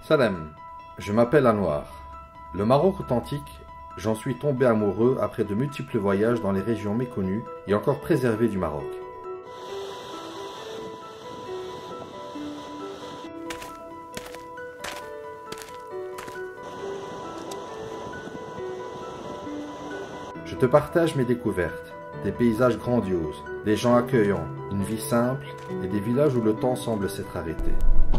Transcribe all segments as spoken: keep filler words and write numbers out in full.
Salam, je m'appelle Anwar. Le Maroc authentique, j'en suis tombé amoureux après de multiples voyages dans les régions méconnues et encore préservées du Maroc. Je te partage mes découvertes, des paysages grandioses, des gens accueillants, une vie simple et des villages où le temps semble s'être arrêté.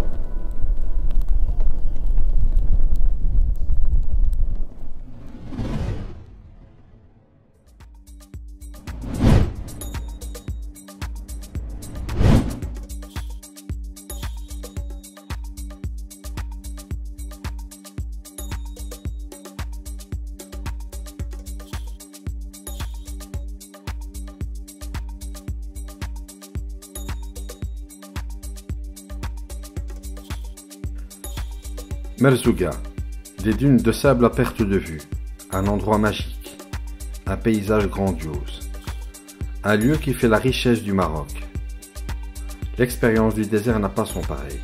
Merzouga, des dunes de sable à perte de vue, un endroit magique, un paysage grandiose, un lieu qui fait la richesse du Maroc. L'expérience du désert n'a pas son pareil.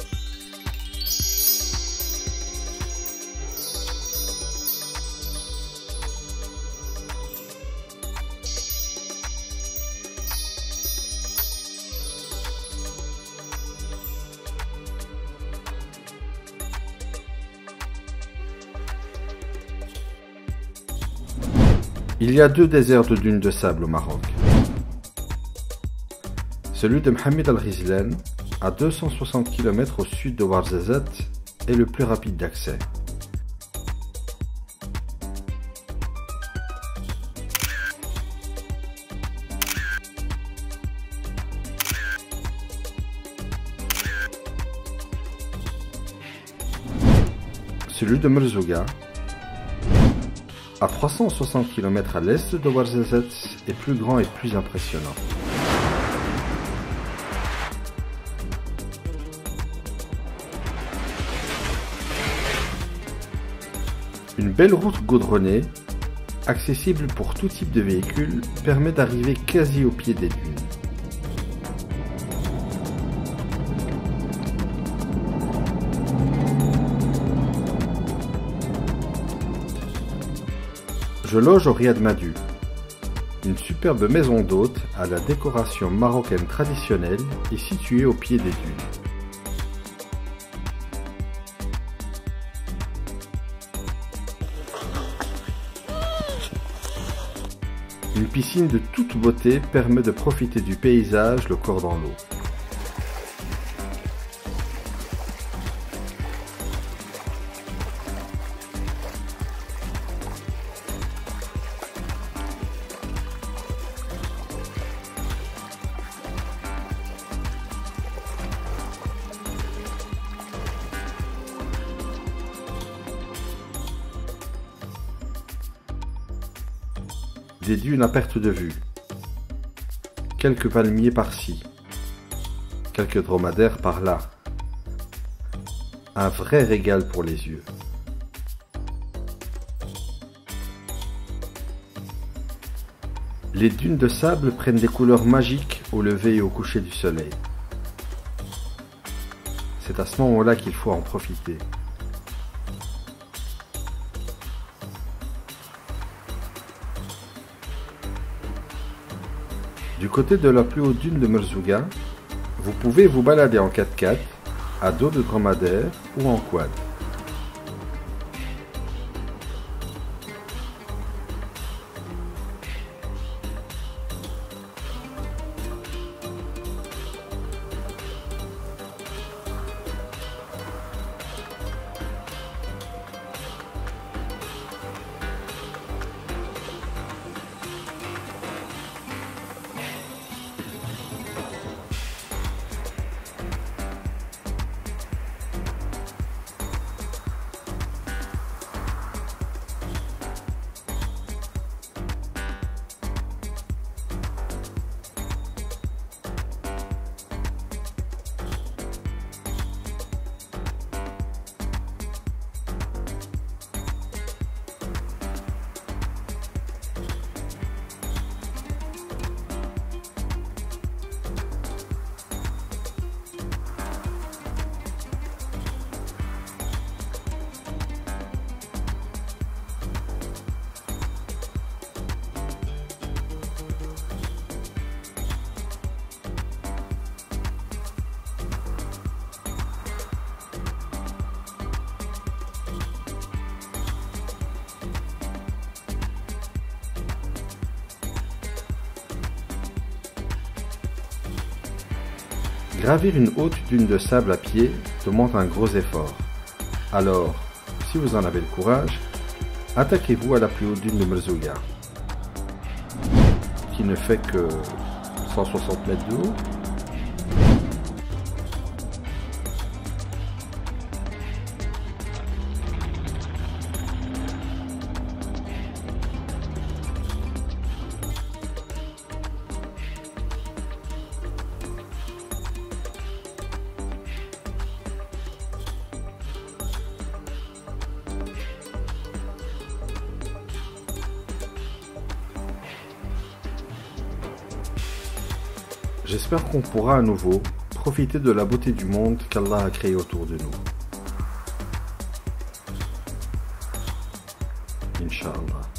Il y a deux déserts de dunes de sable au Maroc. Celui de Mohamed Al-Ghizlan, à deux cent soixante kilomètres au sud de Ouarzazate, est le plus rapide d'accès. Celui de Merzouga, à trois cent soixante kilomètres à l'est de Ouarzazate, est plus grand et plus impressionnant. Une belle route goudronnée, accessible pour tout type de véhicule, permet d'arriver quasi au pied des dunes. Je loge au Riad Madu, une superbe maison d'hôtes à la décoration marocaine traditionnelle et située au pied des dunes. Une piscine de toute beauté permet de profiter du paysage le corps dans l'eau. Des dunes à perte de vue, quelques palmiers par-ci, quelques dromadaires par-là. Un vrai régal pour les yeux. Les dunes de sable prennent des couleurs magiques au lever et au coucher du soleil. C'est à ce moment-là qu'il faut en profiter. Du côté de la plus haute dune de Merzouga, vous pouvez vous balader en quatre-quatre, à dos de dromadaire ou en quad. Gravir une haute dune de sable à pied demande un gros effort. Alors, si vous en avez le courage, attaquez-vous à la plus haute dune de Merzouga, qui ne fait que cent soixante mètres de haut. J'espère qu'on pourra à nouveau profiter de la beauté du monde qu'Allah a créé autour de nous. Inch'Allah.